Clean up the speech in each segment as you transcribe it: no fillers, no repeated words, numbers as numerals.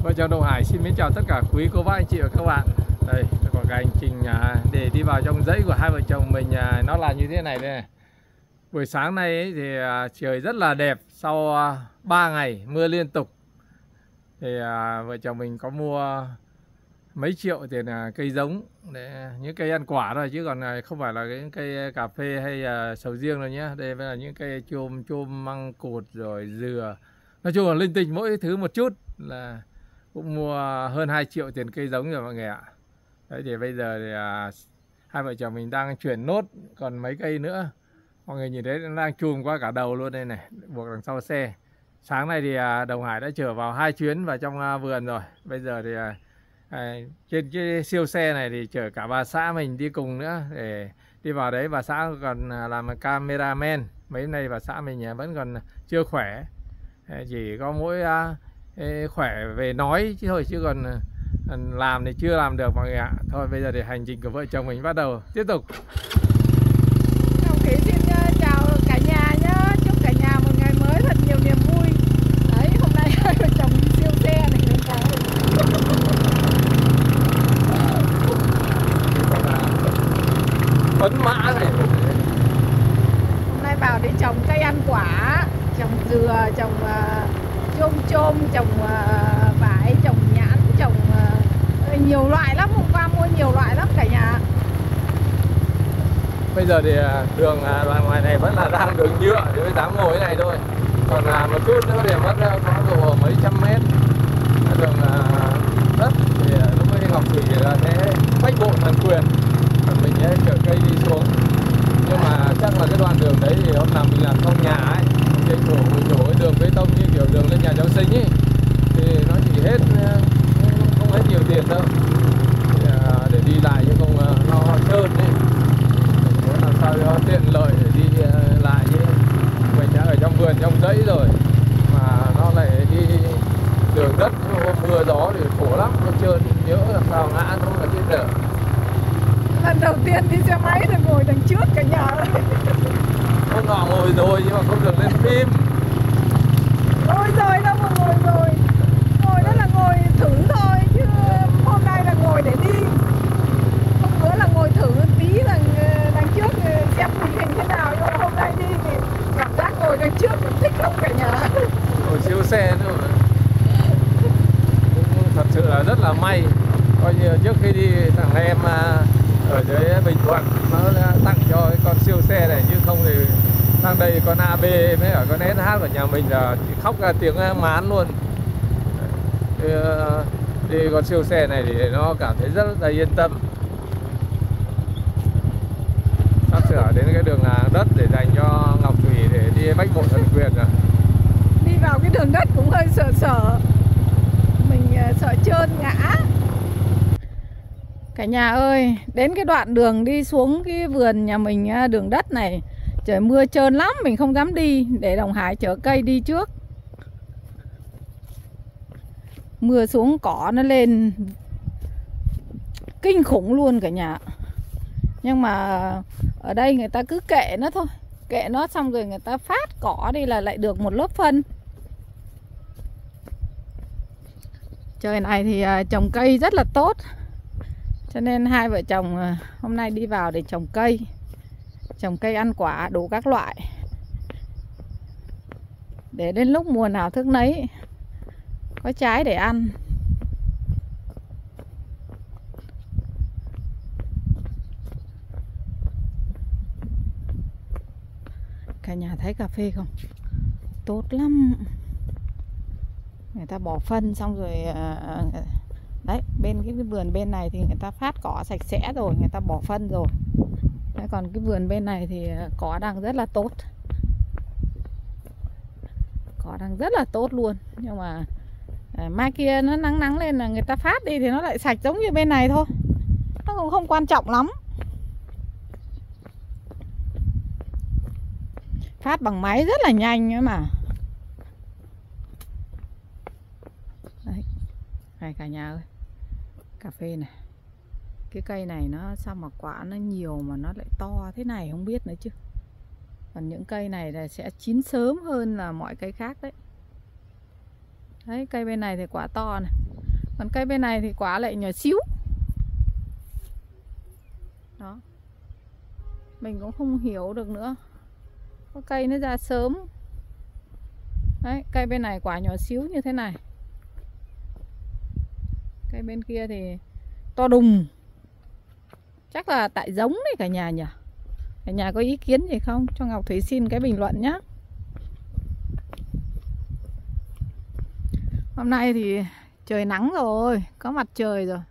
Vợ chồng Đồng Hải xin mến chào tất cả quý cô bác anh chị và các bạn. Đây có cái hành trình để đi vào trong dãy của hai vợ chồng mình, nó là như thế này đây. Buổi sáng nay ấy, thì trời rất là đẹp sau 3 ngày mưa liên tục. Thì vợ chồng mình có mua mấy triệu tiền cây giống để những cây ăn quả thôi, chứ còn không phải là những cây cà phê hay sầu riêng đâu nhé. Đây là những cây chôm măng cụt rồi dừa, nói chung là linh tinh mỗi thứ một chút, là cũng mua hơn 2 triệu tiền cây giống rồi mọi người ạ. Đấy thì bây giờ thì hai vợ chồng mình đang chuyển nốt còn mấy cây nữa. Mọi người nhìn thấy nó đang chùm qua cả đầu luôn đây này, buộc đằng sau xe. Sáng nay thì Đồng Hải đã chở vào 2 chuyến vào trong vườn rồi. Bây giờ thì trên cái siêu xe này thì chở cả bà xã mình đi cùng nữa để đi vào đấy. Bà xã còn làm cameraman. Mấy hôm nay bà xã mình vẫn còn chưa khỏe, chỉ có mỗi khỏe về nói chứ thôi, chứ còn làm thì chưa làm được mọi người ạ. Thôi bây giờ thì hành trình của vợ chồng mình bắt đầu tiếp tục. Ngọc Thủy xin chào cả nhà nhé, chúc cả nhà một ngày mới thật nhiều niềm vui. Đấy, hôm nay hai vợ chồng đi siêu xe này. Phấn mã này. Hôm nay vào đi trồng cây ăn quả, trồng dừa, trồng chôm, trồng vải, trồng nhãn, trồng nhiều loại lắm. Hôm qua mua nhiều loại lắm cả nhà. Bây giờ thì đường đoạn ngoài này vẫn là đang đường nhựa thì mới dám ngồi cái này thôi. Còn một chút nữa thì mất có độ mấy trăm mét đường đất thì lúc ấy Ngọc Thủy sẽ bách bộ thần quyền, còn mình sẽ chở cây đi xuống. Nhưng mà chắc là cái đoạn đường đấy thì hôm nào mình làm xong nhà ấy, mình đổ cái đường bê tông như kiểu đường lên nhà cháu Sinh ấy, thì nó chỉ hết không hết nhiều tiền đâu, thì, để đi lại chứ không nó trơn ấy. Làm sao cho tiện lợi để đi lại, chứ mình đã ở trong vườn trong dãy rồi mà nó lại đi đường đất mưa gió thì khổ lắm, nó trơn, nhớ làm sao ngã nó là chết dở. Lần đầu tiên đi xe máy được ngồi đằng trước cả nhà ơi. Hôm nọ ngồi rồi nhưng mà không được lên phim. Ngồi rồi đâu mà ngồi rồi. Ngồi đó là ngồi thử thôi, chứ hôm nay là ngồi để đi. Hôm bữa là ngồi thử tí đằng trước xem tình hình thế nào, nhưng mà hôm nay đi thì cảm giác ngồi đằng trước thích lắm cả nhà. Ngồi siêu xe nữa mà. Cũng thật sự là rất là may. Coi như trước khi đi thằng em ở dưới Bình Thuận nó tặng cho cái con siêu xe này, chứ không thì sang đây con AB với ở con SH của nhà mình là khóc ra tiếng mán luôn. Đi con siêu xe này thì nó cảm thấy rất là yên tâm. Sắp sửa đến cái đường đất để dành cho Ngọc Thủy để đi bách bộ thần quyền rồi. Đi vào cái đường đất cũng hơi sợ, mình sợ trơn ngã. Cả nhà ơi, đến cái đoạn đường đi xuống cái vườn nhà mình, đường đất này trời mưa trơn lắm, mình không dám đi, để Đồng Hải chở cây đi trước. Mưa xuống cỏ nó lên kinh khủng luôn cả nhà. Nhưng mà ở đây người ta cứ kệ nó thôi, kệ nó xong rồi người ta phát cỏ đi là lại được một lớp phân. Trời này thì trồng cây rất là tốt, cho nên hai vợ chồng hôm nay đi vào để trồng cây ăn quả đủ các loại, để đến lúc mùa nào thức nấy có trái để ăn. Cả nhà thấy cà phê không? Tốt lắm. Người ta bỏ phân xong rồi đấy, bên cái vườn bên này thì người ta phát cỏ sạch sẽ rồi, người ta bỏ phân rồi. Đấy, còn cái vườn bên này thì cỏ đang rất là tốt. Cỏ đang rất là tốt luôn. Nhưng mà mai kia nó nắng lên là người ta phát đi thì nó lại sạch giống như bên này thôi. Nó cũng không quan trọng lắm. Phát bằng máy rất là nhanh ấy mà. Đấy, này cả nhà ơi, cà phê này. Cái cây này nó sao mà quả nó nhiều mà nó lại to thế này không biết nữa chứ. Còn những cây này là sẽ chín sớm hơn là mọi cây khác đấy. Đấy, cây bên này thì quả to này. Còn cây bên này thì quả lại nhỏ xíu. Đó. Mình cũng không hiểu được nữa. Có cây nó ra sớm. Đấy, cây bên này quả nhỏ xíu như thế này. Cây bên kia thì to đùng. Chắc là tại giống đấy cả nhà nhỉ. Cả nhà có ý kiến gì không? Cho Ngọc Thủy xin cái bình luận nhé. Hôm nay thì trời nắng rồi, có mặt trời rồi.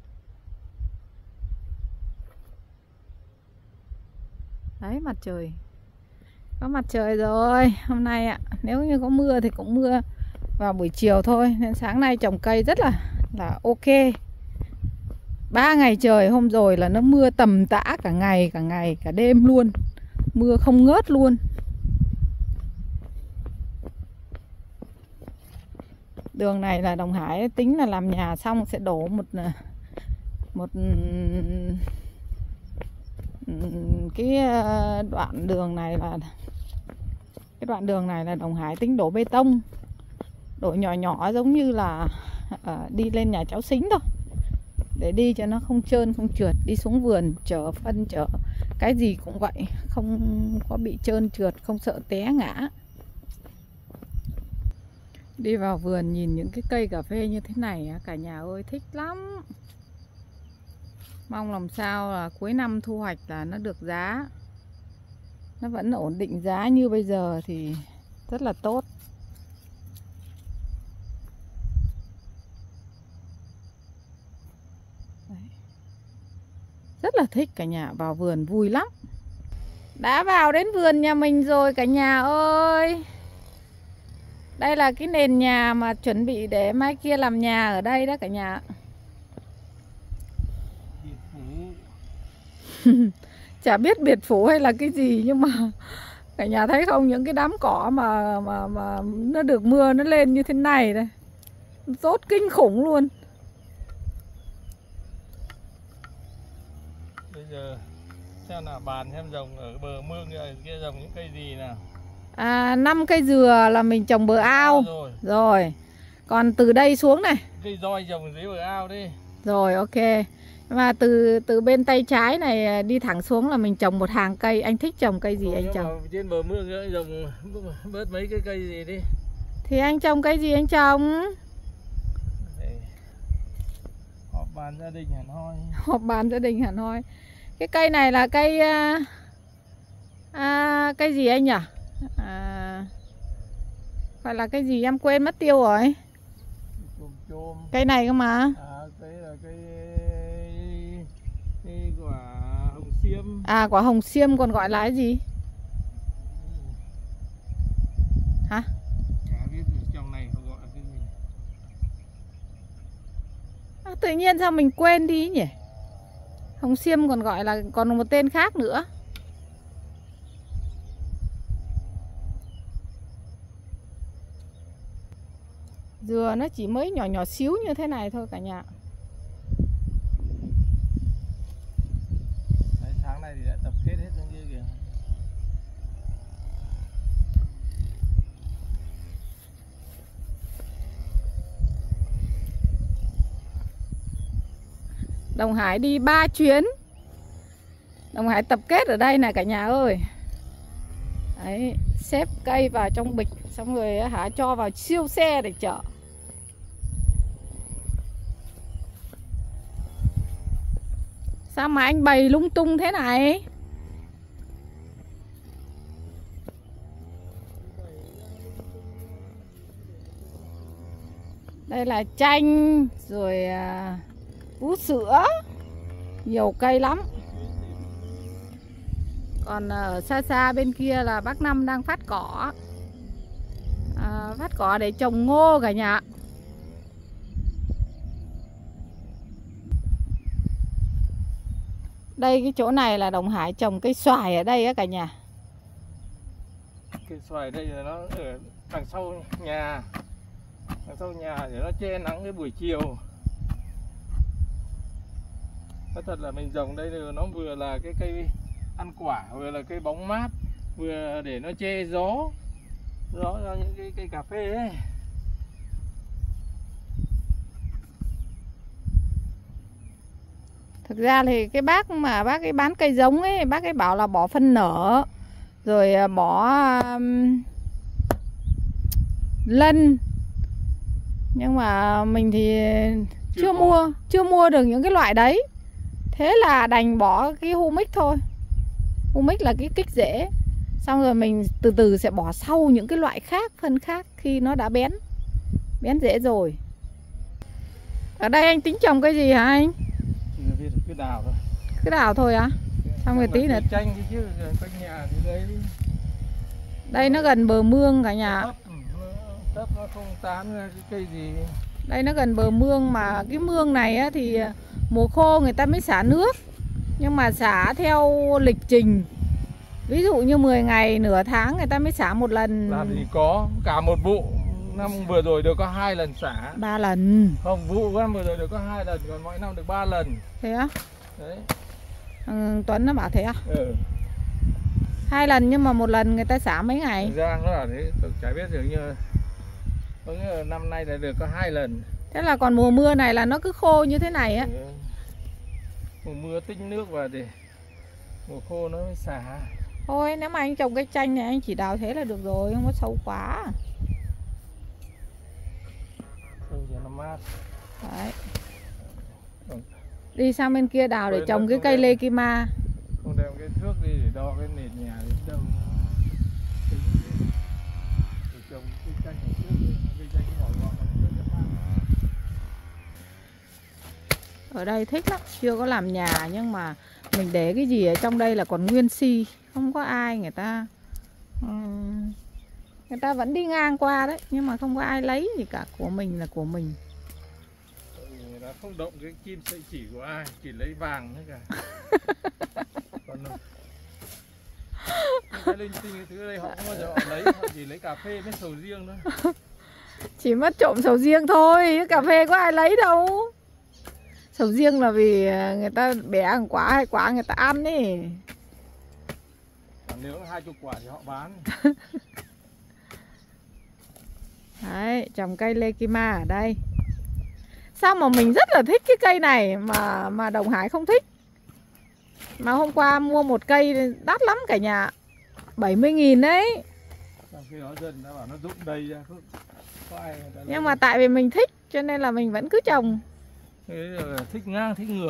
Đấy, mặt trời. Có mặt trời rồi. Hôm nay ạ, nếu như có mưa thì cũng mưa vào buổi chiều thôi. Nên sáng nay trồng cây rất là ok. 3 ngày trời, hôm rồi là nó mưa tầm tã cả ngày cả đêm luôn. Mưa không ngớt luôn. Đường này là Đồng Hải tính là làm nhà xong sẽ đổ một cái đoạn đường này là Đồng Hải tính đổ bê tông, đổ nhỏ nhỏ giống như là đi lên nhà cháu Xính thôi, để đi cho nó không trơn không trượt, đi xuống vườn chở phân chở cái gì cũng vậy, không có bị trơn trượt, không sợ té ngã. Đi vào vườn nhìn những cái cây cà phê như thế này cả nhà ơi, thích lắm. Mong làm sao là cuối năm thu hoạch là nó được giá, nó vẫn ổn định giá như bây giờ thì rất là tốt. Đấy. Rất là thích cả nhà, vào vườn vui lắm. Đã vào đến vườn nhà mình rồi cả nhà ơi. Đây là cái nền nhà mà chuẩn bị để mai kia làm nhà ở đây đó cả nhà. Chả biết biệt phủ hay là cái gì, nhưng mà cả nhà thấy không, những cái đám cỏ mà nó được mưa nó lên như thế này đây, tốt kinh khủng luôn. Bây giờ xem nào, bàn xem trồng ở bờ mương kia trồng những cây gì nào. 5 cây dừa là mình trồng bờ ao rồi. Còn từ đây xuống này, cây roi trồng dưới bờ ao đi. Rồi ok. Và từ bên tay trái này đi thẳng xuống là mình trồng một hàng cây. Anh thích trồng cây gì anh trồng? Trên bờ mương nữa trồng bớt mấy cái cây gì đi. Thì anh trồng cây gì anh trồng? Họp bàn gia đình hẳn hoi. Họp bàn gia đình hẳn hoi. Cái cây này là cây cây gì anh nhỉ? Phải là cái gì em quên mất tiêu rồi. Chôm. Cây này cơ mà. Cây là cây quả hồng xiêm. Quả hồng xiêm còn gọi là cái gì? Hả? Chả biết trong này họ gọi là cái gì. Tự nhiên sao mình quên đi nhỉ? Hồng xiêm còn gọi là còn một tên khác nữa. Dừa nó chỉ mới nhỏ nhỏ xíu như thế này thôi cả nhà. Đấy, sáng nay thì đã tập kết hết những kia kìa. Đồng Hải đi 3 chuyến. Đồng Hải tập kết ở đây này cả nhà ơi. Đấy, xếp cây vào trong bịch, xong rồi cho vào siêu xe để chở. Sao mà anh bày lung tung thế này? Đây là chanh, rồi vú sữa, nhiều cây lắm. Còn ở xa xa bên kia là bác Năm đang phát cỏ. Phát cỏ để trồng ngô cả nhà. Đây cái chỗ này là Đồng Hải trồng cây xoài ở đây á cả nhà. Cây xoài đây là nó ở đằng sau nhà. Đằng sau nhà để nó che nắng cái buổi chiều. Nói thật là mình trồng đây thì nó vừa là cái cây ăn quả, vừa là cây bóng mát, vừa để nó che gió cho những cái cây cà phê ấy. Thực ra thì cái bác mà bác ấy bán cây giống ấy, bác ấy bảo là bỏ phân nở, rồi bỏ lân. Nhưng mà mình thì chưa mua được những cái loại đấy. Thế là đành bỏ cái humic thôi. Humic là cái kích rễ. Xong rồi mình từ từ sẽ bỏ sau những cái loại khác, phân khác khi nó đã bén rễ rồi. Ở đây anh tính trồng cái gì hả anh? Cứ đào thôi. Cứ đào thôi á? Xong rồi tí nữa. Chanh chứ, quanh nhà thì đây. Đây nó gần bờ mương cả nhà. Tấp nó không tán ra cái cây gì. Đây nó gần bờ mương mà cái mương này á, thì mùa khô người ta mới xả nước. Nhưng mà xả theo lịch trình. Ví dụ như 10 ngày, nửa tháng người ta mới xả một lần. Làm gì có, cả một vụ. Năm vừa rồi được có 2 lần xả. 3 lần. Không, vụ năm vừa rồi được có 2 lần, còn mỗi năm được 3 lần. Thế á? Đấy. Tuấn nó bảo thế à? 2 lần nhưng mà một lần người ta xả mấy ngày? Thực ra nó là thế, tôi chả biết được như năm nay là được có 2 lần. Thế là còn mùa mưa này là nó cứ khô như thế này á? Mùa mưa tích nước vào thì mùa khô nó mới xả. Thôi nếu mà anh trồng cây chanh này anh chỉ đào thế là được rồi, không có sâu quá. Sâu cho nó mát. Đấy. Đi sang bên kia đào để trồng cái cây lê kim ma. Không đem cái thước đi để đo cái nền nhà đến đâu. Để trồng cây chanh ở trước đi, cây chanh nhỏ gọn mà nó rất mát. Ở đây thích lắm, chưa có làm nhà nhưng mà mình để cái gì ở trong đây là còn nguyên si, không có ai người ta vẫn đi ngang qua đấy, nhưng mà không có ai lấy gì cả, của mình là của mình. Người ta không động cái kim sợi chỉ của ai, chỉ lấy vàng thôi cả. Còn cái linh tinh cái thứ đây họ không bao giờ họ lấy, họ chỉ lấy cà phê với sầu riêng thôi. Chỉ mất trộm sầu riêng thôi, cà phê có ai lấy đâu. Sầu riêng là vì người ta bẻ một quả hay quả người ta ăn ấy. Còn nếu 20 quả thì họ bán. Đấy, trồng cây lê kim ma ở đây. Sao mà mình rất là thích cái cây này mà Đồng Hải không thích. Mà hôm qua mua một cây đắt lắm cả nhà, 70.000 đấy. Trong khi đó dân đã bảo nó rụng đầy ra, có ai người ta Nhưng mà tại vì mình thích cho nên là mình vẫn cứ trồng. thế là thích ngang, thích ngược.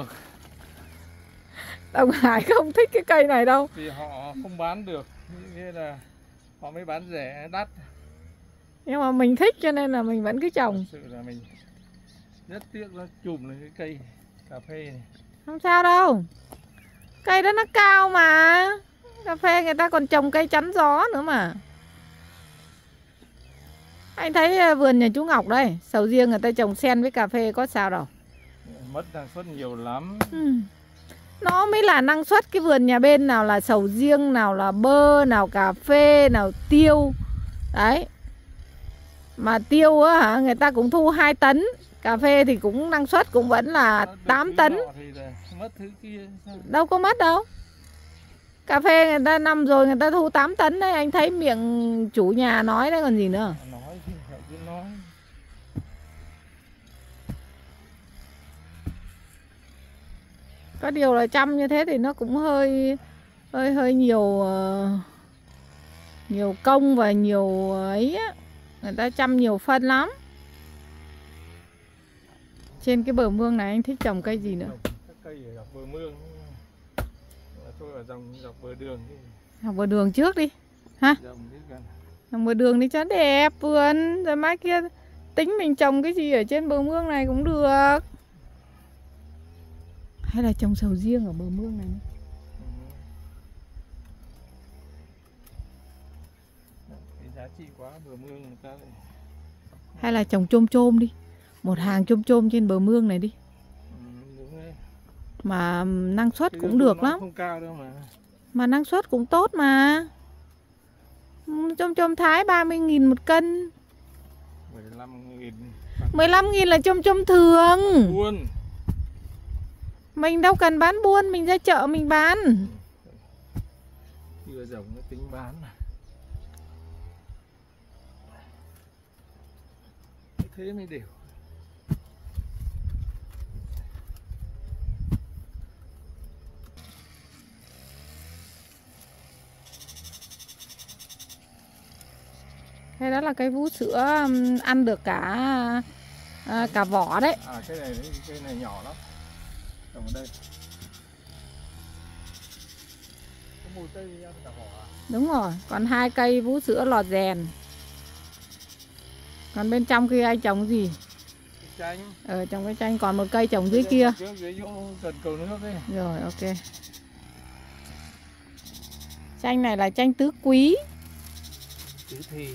Đồng Hải không thích cái cây này đâu. Vì họ không bán được, nên là họ mới bán rẻ, đắt. Nhưng mà mình thích cho nên là mình vẫn cứ trồng. Thực sự là mình rất tiếc nó chùm lên cái cây cà phê này. Không sao đâu. Cây đó nó cao mà. Cà phê người ta còn trồng cây chắn gió nữa mà. Anh thấy vườn nhà chú Ngọc đây, sầu riêng người ta trồng xen với cà phê có sao đâu. Mất năng suất nhiều lắm. Nó mới là năng suất. Cái vườn nhà bên nào là sầu riêng, nào là bơ, nào cà phê, nào tiêu. Đấy. Mà tiêu á hả, người ta cũng thu 2 tấn. Cà phê thì cũng năng suất cũng vẫn là 8 tấn. Mất thứ kia. Đâu có mất đâu. Cà phê người ta năm rồi người ta thu 8 tấn đấy. Anh thấy miệng chủ nhà nói đấy còn gì nữa. Nói thì họ cứ nói. Có điều là chăm như thế thì nó cũng hơi nhiều nhiều công và nhiều ấy á. Người ta chăm nhiều phân lắm. Trên cái bờ mương này anh thích trồng cây gì nữa? Các cây ở dọc bờ mương. Tôi ở dọc bờ đường. Học bờ đường trước đi. Ha? Học bờ đường đi cho đẹp vườn. Rồi mai kia tính mình trồng cái gì ở trên bờ mương này cũng được. Hay là trồng sầu riêng ở bờ mương này. Cái giá trị quá, bờ mương người ta lại... Hay là trồng chôm chôm đi. Một hàng chôm chôm trên bờ mương này đi. Đúng đấy. Mà năng suất cũng được lắm. Không cao đâu mà. Mà năng suất cũng tốt mà. Chôm chôm Thái 30.000 một cân. 15.000. 15.000 là chôm chôm thường. Buôn. Mình đâu cần bán buôn, mình ra chợ mình bán. Chưa rồng nó tính bán mà. Thế mới đều. đó là cây vú sữa ăn được cả vỏ đấy. À cái này nhỏ lắm. Trồng ở đây. Có mùi cây ăn cả vỏ à? Đúng rồi, còn 2 cây vú sữa lọt rèn. Còn bên trong kia anh trồng gì? Chanh. Trồng cái chanh, còn một cây trồng dưới kia. Dưới gần cầu nước ấy. Rồi, ok. Chanh này là chanh tứ quý. Tứ thì.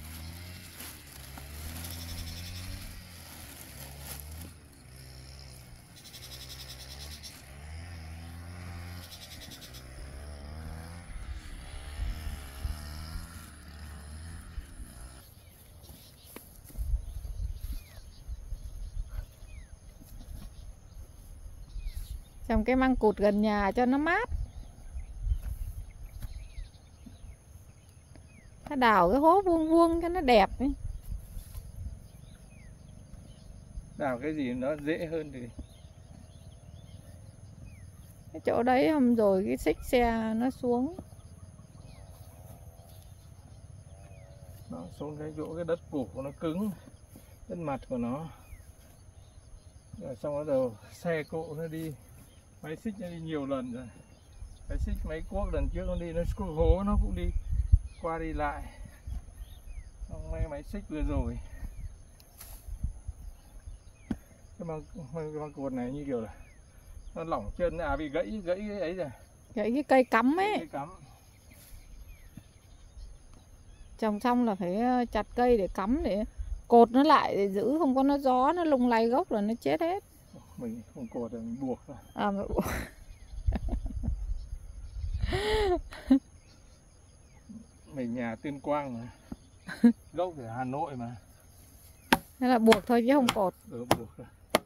Trồng cái măng cụt gần nhà cho nó mát. Ta đào cái hố vuông vuông cho nó đẹp ấy. Đào cái gì nó dễ hơn thì. Cái chỗ đấy hôm rồi cái xích xe nó xuống. Nó xuống cái chỗ cái đất cục của nó cứng. Đất mặt của nó. Rồi xong bắt đầu xe cộ nó đi. Máy xích nó đi nhiều lần rồi. Máy xích máy cuốc lần trước nó đi, nó hố nó cũng đi qua đi lại. Xong máy xích vừa rồi. Cái măng cột này như kiểu là nó lỏng chân, bị gãy cái ấy rồi. Gãy cái cây cắm ấy. Cây cắm. Trồng xong là phải chặt cây để cắm để cột nó lại để giữ không có nó gió nó lung lay gốc là nó chết hết. Mình không cột rồi mình buộc thôi. Mà buộc. Mình nhà Tuyên Quang mà. Gốc ở Hà Nội mà. Thế là buộc thôi chứ không cột. Buộc thôi.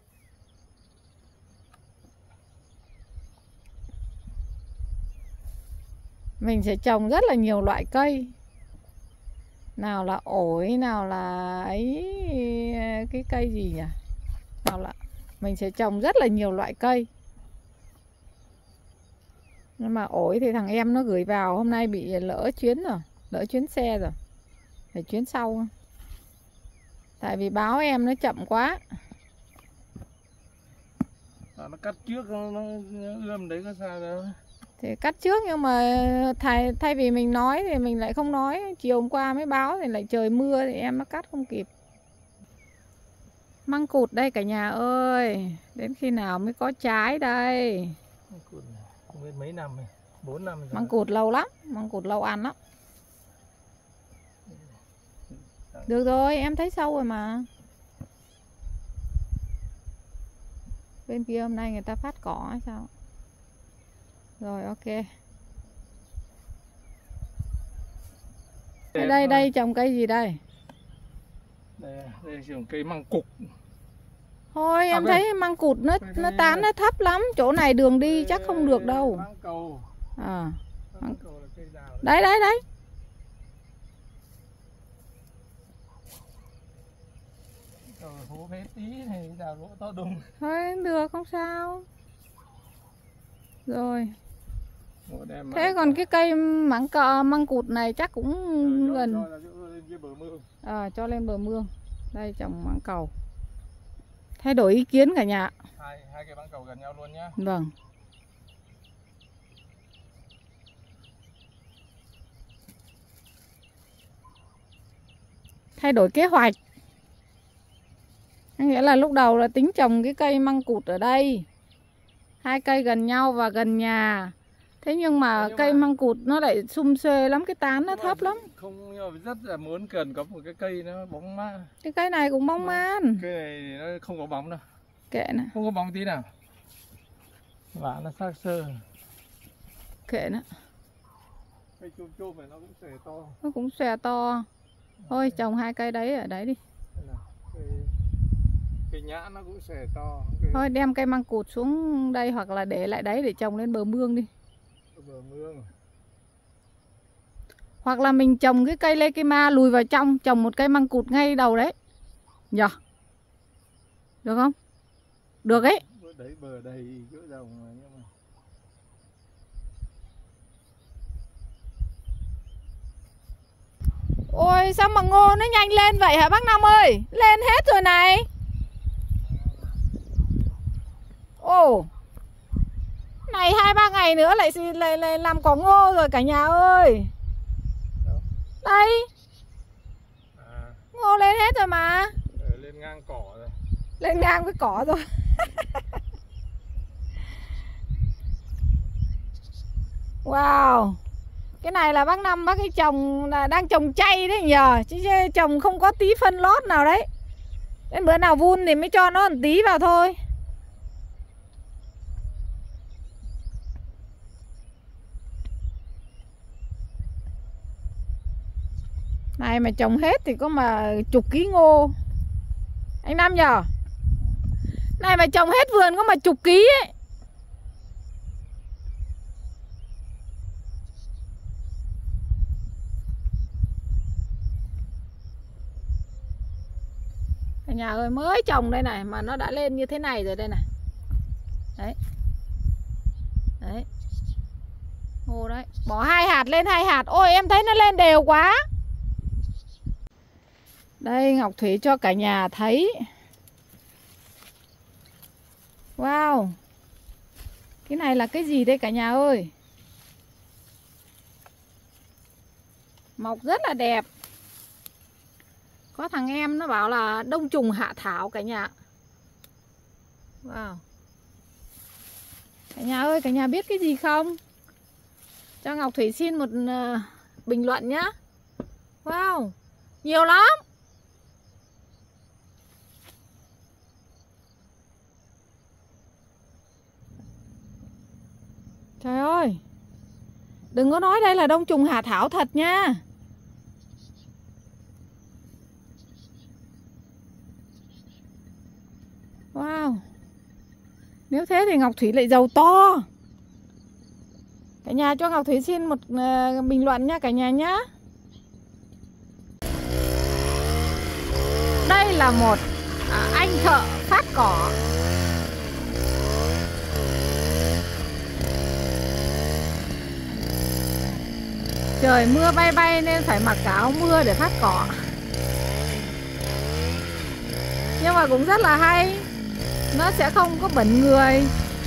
Mình sẽ trồng rất là nhiều loại cây. Nào là ổi, nào là cái cây gì nhỉ? Nào là mình sẽ trồng rất là nhiều loại cây. Nhưng mà ổi thì thằng em nó gửi vào hôm nay bị lỡ chuyến rồi, lỡ chuyến xe rồi. Phải chuyến sau. Tại vì báo em nó chậm quá. Nó cắt trước nó ươm đấy có sao đâu. Thì cắt trước nhưng mà thay vì mình nói thì mình lại không nói. Chiều hôm qua mới báo thì lại trời mưa thì em nó cắt không kịp. Măng cụt đây cả nhà ơi. Đến khi nào mới có trái đây? Măng cụt không biết mấy năm rồi, 4 năm rồi. Măng cụt lâu lắm, măng cụt lâu ăn lắm. Được rồi, em thấy sâu rồi mà. Bên kia hôm nay người ta phát cỏ hay sao? Rồi, ok. Đây trồng cây gì đây? Đây trồng cây măng cụt. Thôi em thấy măng cụt nó tán nó thấp lắm. Chỗ này đường đi chắc không được đâu. Măng cầu. Măng cầu là cây đào. Đấy. Hố bé tí thì đào lỗ to đùng. Thôi được không sao. Rồi. Thế còn cái cây măng cụt này chắc cũng gần. Cho lên bờ mương. Đây trồng măng cầu. Thay đổi ý kiến cả nhà. Hai cái măng cầu gần nhau luôn nhá. Vâng. Thay đổi kế hoạch. Nghĩa là lúc đầu là tính trồng cái cây măng cụt ở đây. 2 cây gần nhau và gần nhà. Thế nhưng mà cây măng cụt nó lại sum xuê lắm, cái tán nó thấp lắm. Không, nhưng mà rất là muốn cần có một cái cây nó bóng mát. Cái cây này cũng bóng man. Cây này nó không có bóng đâu. Kệ nó. Không có bóng tí nào. Và nó xác sơ. Kệ nó. Cây chôm này nó cũng xòe to. Nó cũng xòe to. Thôi trồng 2 cây đấy ở đấy đi. Cây nhãn nó cũng xòe to. Thôi đem cây măng cụt xuống đây hoặc là để lại đấy để trồng lên bờ mương đi. Bờ mương. Hoặc là mình trồng cái cây Lekima lùi vào trong, trồng một cây măng cụt ngay đầu đấy. Nhờ. Được không? Được ấy. Bờ đầy chỗ đồng mà nhưng mà Ôi sao mà ngô nó nhanh lên vậy hả bác Năm ơi? Lên hết rồi này. Ồ. Này 2-3 ngày nữa lại làm cỏ ngô rồi cả nhà ơi. Đây. Ngô lên hết rồi mà. Lên ngang cỏ rồi. Lên ngang với cỏ rồi. Wow. Cái này là bác Năm bác ấy trồng là đang trồng chay đấy nhờ. Chứ trồng không có tí phân lót nào đấy. Đến bữa nào vun thì mới cho nó một tí vào thôi. Này mà trồng hết thì có mà chục ký ngô. Anh Năm nhờ. Này mà trồng hết vườn có mà chục ký ấy. Cả nhà ơi, mới trồng đây này mà nó đã lên như thế này rồi đây này. Đấy. Đấy. Ngô đấy. Bỏ 2 hạt lên 2 hạt. Ôi em thấy nó lên đều quá. Đây Ngọc Thủy cho cả nhà thấy. Wow. Cái này là cái gì đây cả nhà ơi? Mọc rất là đẹp. Có thằng em nó bảo là đông trùng hạ thảo cả nhà. Wow. Cả nhà ơi, cả nhà biết cái gì không? Cho Ngọc Thủy xin một bình luận nhá. Wow. Nhiều lắm. Trời ơi. Đừng có nói đây là đông trùng hạ thảo thật nha. Wow. Nếu thế thì Ngọc Thủy lại giàu to. Cả nhà cho Ngọc Thủy xin một bình luận nha cả nhà nhá. Đây là một anh thợ phát cỏ. Trời mưa bay bay nên phải mặc cả áo mưa để phát cỏ. Nhưng mà cũng rất là hay. Nó sẽ không có bẩn người.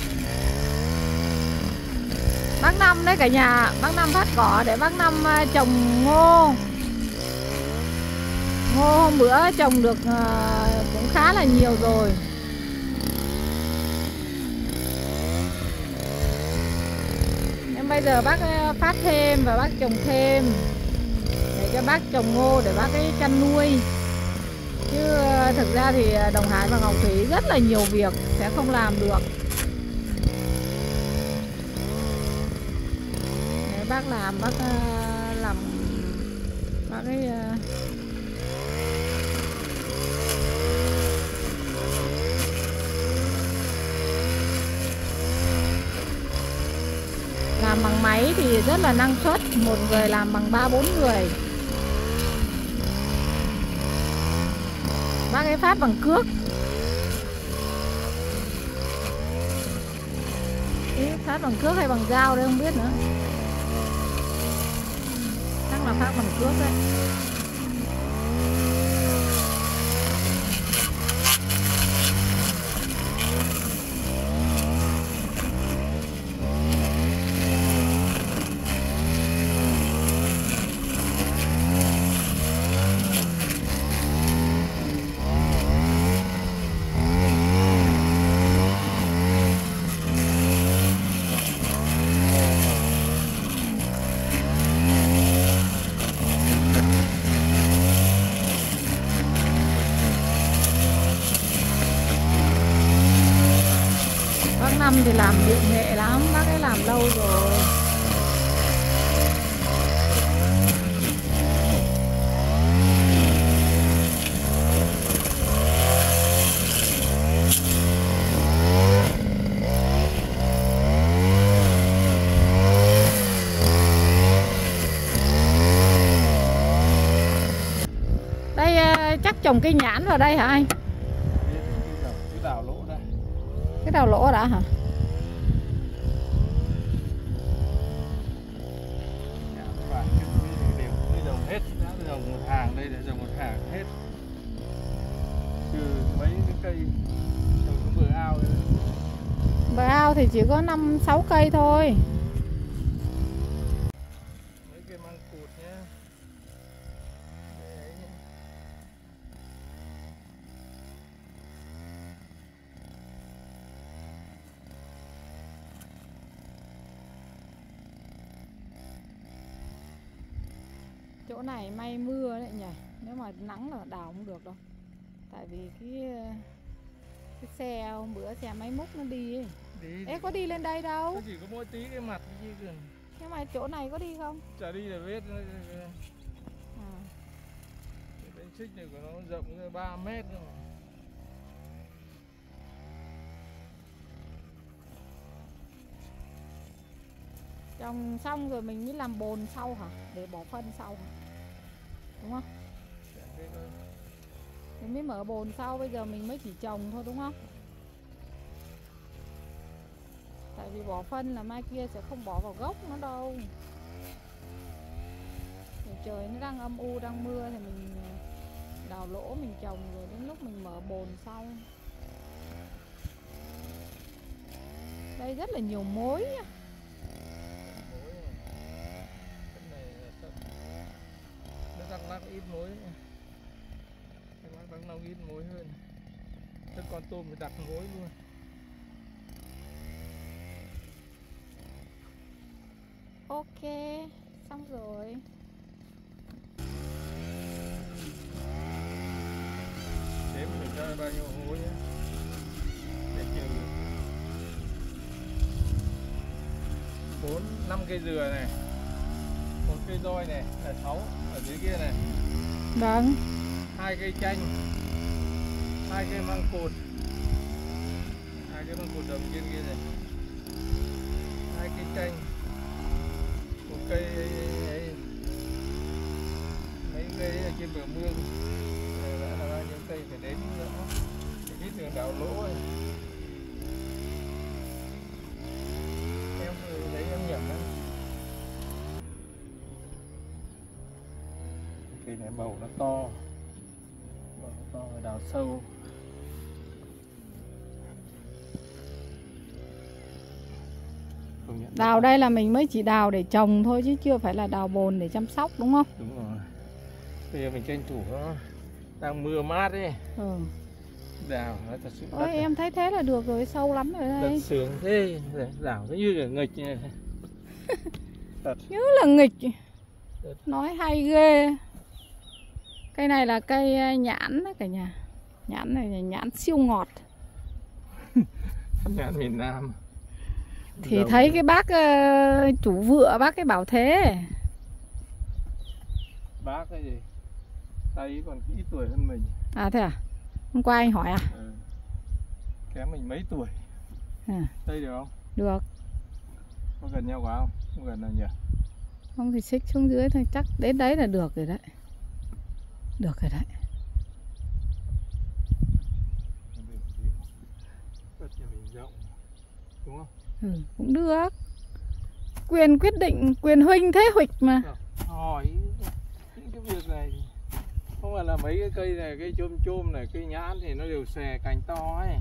Bác Năm đấy cả nhà. Bác Năm phát cỏ để bác Năm trồng ngô. Ngô hôm bữa trồng được cũng khá là nhiều rồi. Nhưng bây giờ bác phát thêm và bác trồng thêm để cho bác trồng ngô để bác ấy chăn nuôi. Chứ thực ra thì Đồng Hải và Ngọc Thủy rất là nhiều việc sẽ không làm được. Để bác làm bác ấy làm bằng máy thì rất là năng suất, một người làm bằng 3-4 người. Bác ấy phát bằng cước. Ý, phát bằng cước hay bằng dao đây không biết nữa. Chắc là phát bằng cước đấy. Năm thì làm điệu nghệ lắm, bác ấy làm lâu rồi. Đây chắc trồng cây nhãn vào đây hả anh? Cái đào lỗ đây. Cái đào lỗ đã hả? trồng một hàng đây để trồng một hàng hết, trừ mấy cái cây trồng cái bờ ao đấy. Bờ ao thì chỉ có 5-6 cây thôi. Mấy cây măng cụt nhé. Đấy. Chỗ này may mưa đấy nhỉ. Nếu mà nắng là đào không được đâu. Tại vì cái xe hôm bữa xe máy múc nó đi ấy. Đi. Ê, có đi lên đây đâu. Nó chỉ có mỗi tí cái mặt chứ kìa. Nhưng mà chỗ này có đi không? Chả đi là biết. À. Cái bánh xích này của nó rộng 3 mét nữa mà. Trồng xong rồi mình mới làm bồn sau hả? Để bỏ phân sau hả? Đúng không? Mình mới mở bồn sau, bây giờ mình mới chỉ trồng thôi đúng không? Tại vì bỏ phân là mai kia sẽ không bỏ vào gốc nó đâu. Rồi trời nó đang âm u, đang mưa thì mình đào lỗ mình trồng, rồi đến lúc mình mở bồn sau. Đây rất là nhiều mối nha. Đắk Lắk ít muối, Đắk Nông ít muối hơn. Thế con tôm phải đặt muối luôn. Ok, xong rồi. Đếm mình ra bao nhiêu muối nhé. Để chịu 4-5 cây dừa này, 1 cây roi này là 6 ở dưới kia này. Vâng. 2 cây chanh, 2 cây măng cụt, 2 cây măng cụt đồng trên kia này, 2 cây chanh, 1 cây ấy, mấy cây ở trên bờ mương. Này đã là bao nhiêu cây phải đến nữa, để biết đường đào lỗ ấy. Em thấy em nhầm lắm. Cây này bầu nó to, phải đào sâu. Đào đây là mình mới chỉ đào để trồng thôi chứ chưa phải là đào bồn để chăm sóc đúng không? Đúng rồi. Bây giờ mình tranh thủ nó đang mưa mát ấy. Ừ. Đào nó thật sự. Ôi em thấy thế là được rồi, sâu lắm rồi đây. Đất sướng thế, đào nó như là nghịch như này. Như là nghịch. Nói hay ghê. Cây này là cây nhãn đó cả nhà. Nhãn này là nhãn siêu ngọt. Nhãn miền Nam. Thì Đầu thấy cái bác chủ vựa bác ấy bảo thế. Bác cái gì? Tay còn ít tuổi hơn mình. À thế à? Hôm qua anh hỏi à? Ừ. Kém mình mấy tuổi. À. Đây được không? Được. Có gần nhau quá không? Không gần nào nhỉ? Không thì xích xuống dưới thôi, chắc đến đấy là được rồi đấy. Được rồi đấy. Đất nhà mình rộng, đúng không? Ừ, cũng được. Quyền quyết định, quyền huynh thế huỵch mà. Hỏi những cái việc này không phải là mấy cái cây này, cây chôm này, cây nhãn thì nó đều xòe cành to ấy.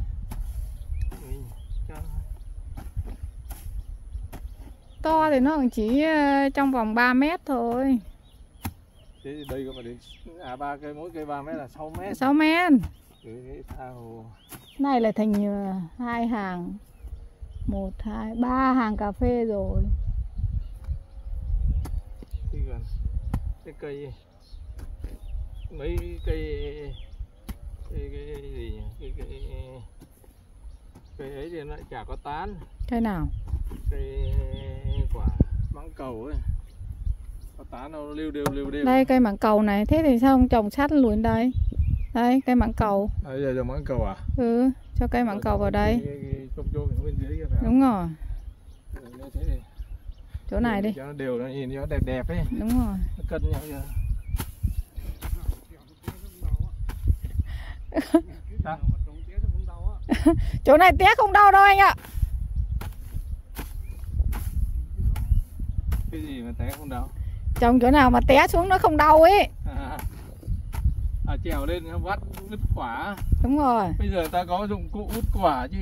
To thì nó chỉ trong vòng 3 mét thôi. Thế thì đây có mà đến 3 cây, mỗi cây 3 mét là 6 mét. 6 mét. Cái thao Này là thành 2 hàng. 1, 2, 3 hàng cà phê rồi. thì gần cái cây mấy cây gì nhỉ? Cây ấy thì nó lại chả có tán. Cây nào? Cây quả mãng cầu ấy có tán đâu, nó lưu đều. Đây cây mãng cầu này, thế thì sao không trồng sát luôn đây? Đây cây mãng cầu. Bây giờ trồng mãng cầu à? Ừ, cho cây mãng cầu vào đây. Chôm bên dưới kia phải không? Đúng rồi. Thế thì Chỗ này đi. cho nó đều, nó nhìn cho nó đẹp đẹp ấy. Đúng rồi. Nó cân nhau giờ. Chỗ này té không đau đâu anh ạ. Cái gì mà té không đau? Trồng chỗ nào mà té xuống nó không đau ấy. À. trèo lên nó vắt ứt quả. Đúng rồi. Bây giờ ta có dụng cụ út quả chứ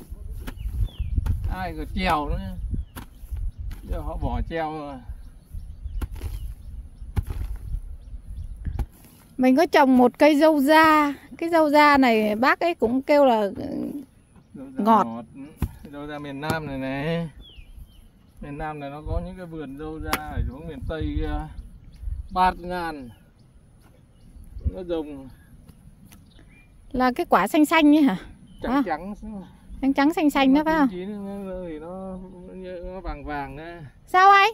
ai còn trèo nữa. Giờ họ bỏ treo rồi. Mình có trồng một cây dâu da. Cái dâu da này bác ấy cũng kêu là ngọt. Dâu da miền Nam này này. Miền Nam này nó có những cái vườn dâu da ở xuống miền Tây kia. Bạt ngàn. Nó dùng là cái quả xanh xanh ấy hả? trắng trắng. Trắng trắng xanh xanh đó phải không? Chín thì nó vàng vàng đấy. Sao anh?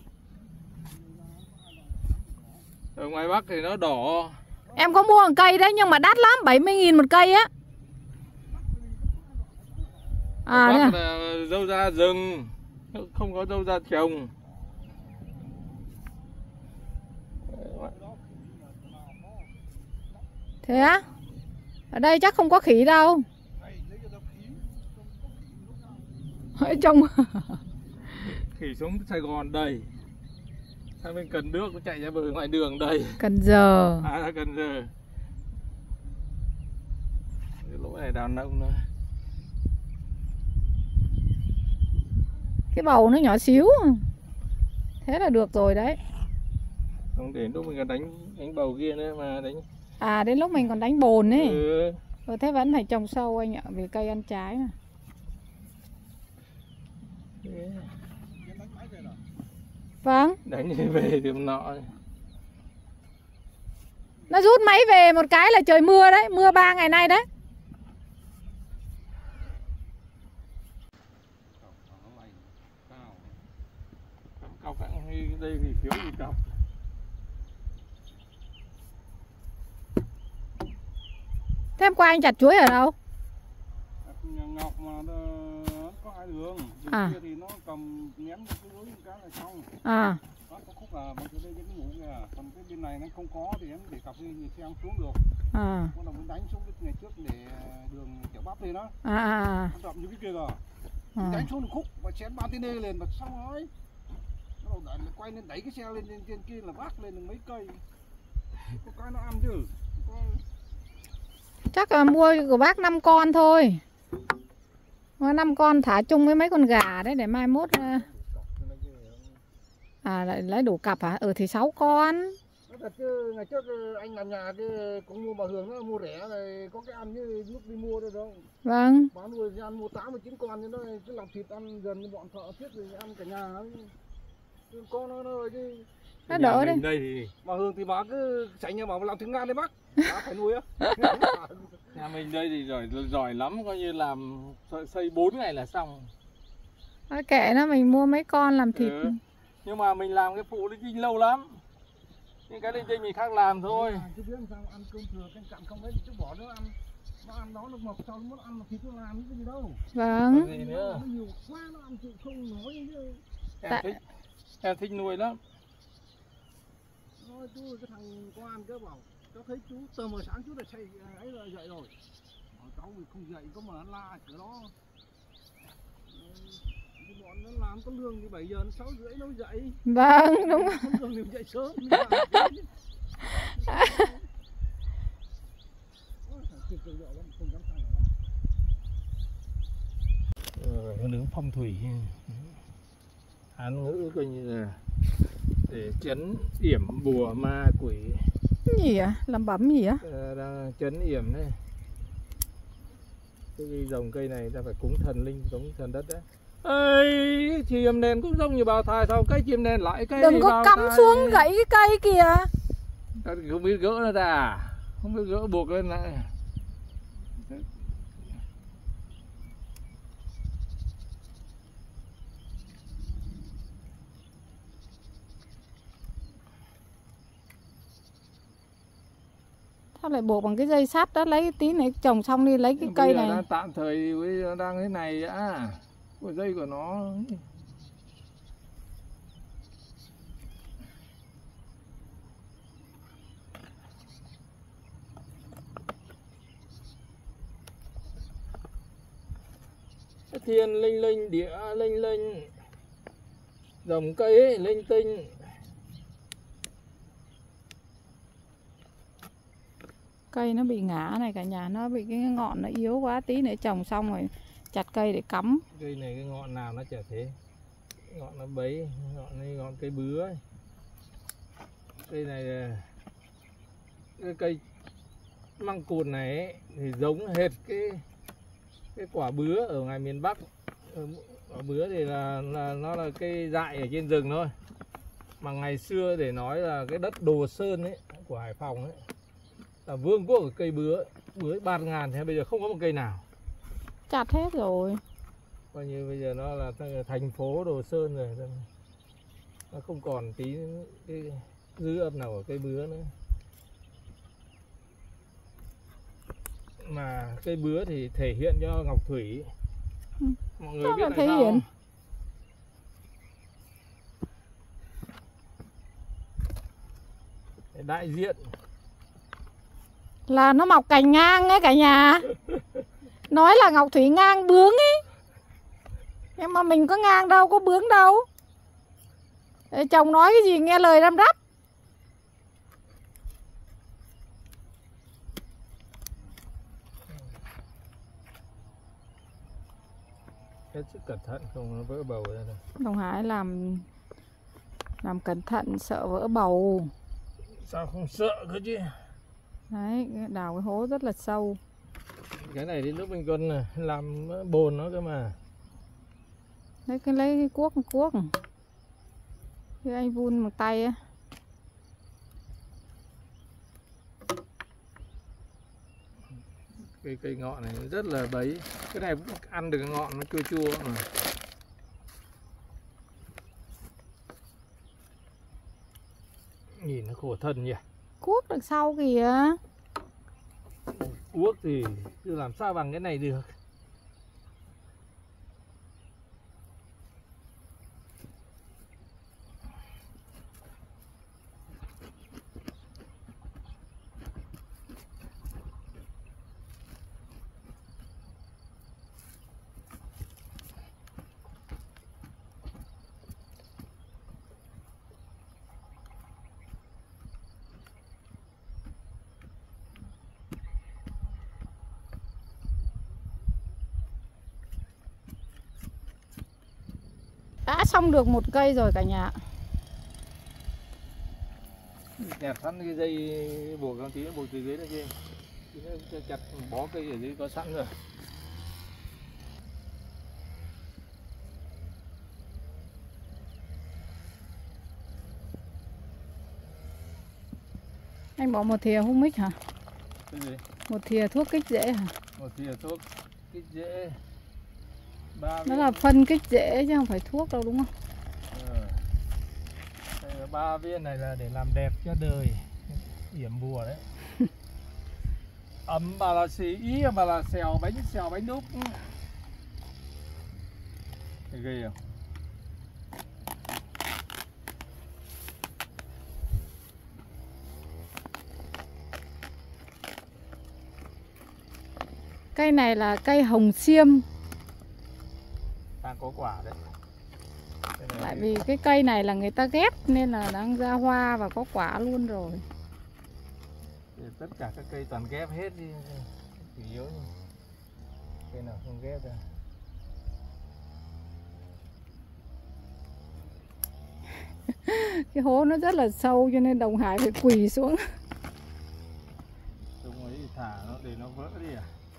Ở ngoài Bắc thì nó đỏ. Em có mua một cây đấy nhưng mà đắt lắm, 70.000 một cây á. À Bắc là dâu da rừng, không có dâu da trồng. Thế á? Ở đây chắc không có khỉ đâu. Ở trong Khỉ xuống Sài Gòn đầy. Sang bên Cần Đước nó chạy ra bờ ngoài đường đầy. Cần Giờ. À Cần Giờ. Cái lỗ này đào nông nữa. Cái bầu nó nhỏ xíu. Thế là được rồi đấy. Không để lúc mình còn đánh bầu kia nữa mà đánh. À đến lúc mình còn đánh bồn ấy. Ừ. Thế vẫn phải trồng sâu anh ạ, vì cây ăn trái mà. Vâng. Đánh về thì nọ. Nó rút máy về một cái là trời mưa đấy, mưa 3 ngày nay đấy. Cọc đây thì thiếu gì cọc. Thế hôm qua anh chặt chuối ở đâu? Nhà Ngọc mà có hai đường. Đường kia thì nó cầm ném một cái lưới một cái là xong. À. Đó, có khúc là bên đây cái mũ kìa. Còn cái bên này nó không có thì em để cặp đi xe xuống được. À. Con đồng đánh xuống cái ngày trước để đường kiểu bắp lên đó. À. Nó rộng như cái kia kìa. Đánh xuống một khúc và chén 3 tên lên và xong rồi. Nó đầu đẩy quay lên đẩy cái xe lên trên kia là vác lên được mấy cây. Có cái nó ăn chứ. Chắc là mua của bác 5 con thôi. 5 con thả chung với mấy con gà đấy để mai mốt. À lại lấy đủ cặp hả? Thì 6 con. Nó thật chứ ngày trước anh làm nhà chứ cũng mua bà Hường nó mua rẻ rồi có cái ăn như lúc đi mua đâu đâu. Vâng. Bán nuôi thì ăn mua 8 9 con nhưng nó cứ làm thịt ăn gần như bọn thợ thiết rồi ăn cả nhà. Con nó rồi chứ. Nó đỡ đấy. Đây thì Bà Hường thì bà cứ chạy nhà bảo làm thịt ngan đấy bác. Bà phải nuôi á. nhà mình đây thì giỏi lắm, coi như làm xây 4 ngày là xong. Kệ nó, mình mua mấy con làm thịt. Nhưng mà mình làm cái phụ linh tinh lâu lắm. Nhưng cái linh tinh mình khác làm thôi. Chứ biết làm sao ăn cơm thừa canh cặn không ấy thì chứ bỏ nó ăn. Nó ăn đó nó mập sau nó muốn ăn thịt nó làm cái gì đâu. Vâng. Gì nữa. Nó nhiều quá nó ăn chịu không nói chứ. Em thích nuôi lắm. Nói chú cái thằng Quan cứ bảo cháu thấy chú tờ mờ sáng chú đã chạy ấy là dậy rồi. Cháu mình không dậy có mà nó la cửa đó. Bọn nó làm có lương thì 7 giờ 6 rưỡi nó dậy. Vâng đúng. Không lương thì dậy sớm. Nó đứng phong thủy. Hán ngữ coi như là để trấn yểm bùa ma quỷ. Gì ạ? Làm bấm gì á? Đang trấn yểm đấy. Cái dòng cây này ta phải cúng thần linh, cúng thần đất đấy. Ê, chim nền cũng giống như bào thai, sao cái chim nền lại cái đừng có cắm xuống gãy cái cây kìa. Không biết gỡ nó ra, không biết gỡ buộc lên lại. Sao lại buộc bằng cái dây sắt đó, lấy cái tí này trồng xong đi lấy cái cây này. Đang tạm thời bây giờ đang thế này đã. Của dây của nó. Thiên linh linh, địa linh linh, dòng cây ấy, linh tinh. Cây nó bị ngã này cả nhà, nó bị cái ngọn nó yếu quá, tí nữa trồng xong rồi chặt cây để cắm. Cây này cái ngọn nào nó chả thế, ngọn nó bấy, ngọn này ngọn cây bứa ấy. Cây này là cái cây măng cụt này ấy, thì giống hệt cái quả bứa ở ngoài miền Bắc. Quả bứa thì là nó là cây dại ở trên rừng thôi, mà ngày xưa để nói là cái đất Đồ Sơn ấy của Hải Phòng ấy là vương quốc của cây bứa, bứa bạt ngàn, thế bây giờ không có một cây nào, Chặt hết rồi. coi như bây giờ nó là thành phố Đồ Sơn rồi, nó không còn tí cái dư âm nào của cây bứa nữa. Mà cây bứa thì thể hiện cho ngọc thủy. Mọi người biết tại thể sao hiện không? Để đại diện là nó mọc cành ngang ấy cả nhà. Nói là ngọc thủy ngang bướng ấy, nhưng mà mình có ngang đâu, có bướng đâu. Chồng nói cái gì nghe lời răm rắp. hết sức cẩn thận không nó vỡ bầu ra đâu. Đồng Hải làm cẩn thận sợ vỡ bầu. Sao không sợ cơ chứ. Đấy, đào cái hố rất là sâu. Cái này đến lúc mình còn làm bồn nó cơ mà. Lấy cái cuốc cái anh vun bằng tay á. Cây ngọn này rất là bấy. Cái này cũng ăn được, cái ngọn nó chua chua mà. Nhìn nó khổ thân nhỉ. Cuốc đằng sau kìa. Cuốc thì cứ làm sao bằng cái này được. Đã xong được một cây rồi cả nhà. Kẹp sẵn cái dây buộc con tí nó buộc từ dưới lên trên. Nó chặt bó cây ở dưới có sẵn rồi. Anh bỏ một thìa humic hả? Cái gì? Một thìa thuốc kích rễ hả? Một thìa thuốc kích rễ. Nó là phân kích rễ chứ không phải thuốc đâu đúng không? Đây là 3 viên này là để làm đẹp cho đời, yểm bùa đấy. Ấm bà là xì ý mà là xèo bánh đúc. Thấy ghê không? Cây này là cây hồng xiêm. Đang có quả đấy. Tại vì cái cây này là người ta ghép nên là đang ra hoa và có quả luôn rồi. Tất cả các cây toàn ghép hết đi, chủ yếu cây nào không ghép ra. Cái hố nó rất là sâu cho nên Đồng Hải phải quỳ xuống. Đúng rồi, thả nó để nó vỡ đi à?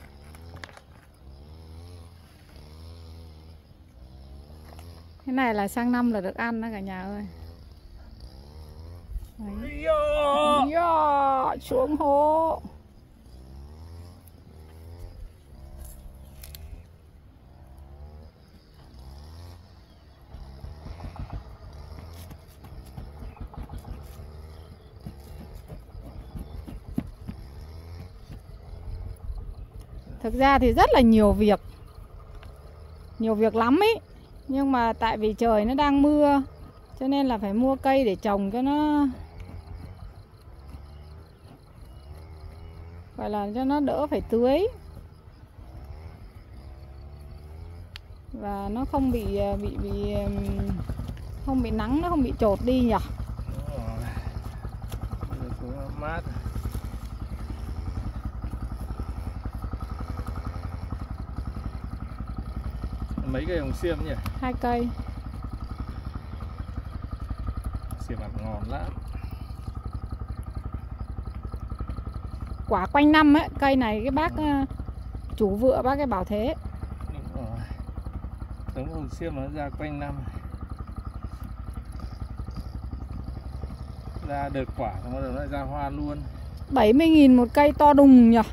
Cái này là sang năm là được ăn đó cả nhà ơi. Đấy. Xuống hố. Thực ra thì rất là nhiều việc. Nhiều việc lắm ý. Nhưng mà tại vì trời nó đang mưa cho nên là phải mua cây để trồng cho nó gọi là cho nó đỡ phải tưới. Và nó không bị không bị nắng, nó không bị trột đi nhỉ. Mát. mấy cây hồng xiêm nhỉ? 2 cây. Xiêm ăn ngon lắm. Quả quanh năm ấy, cây này cái bác chủ vựa bác ấy bảo thế. Đúng rồi. Giống hồng xiêm nó ra quanh năm. Ra được quả xong bắt đầu nó ra hoa luôn. 70.000 một cây to đùng nhỉ.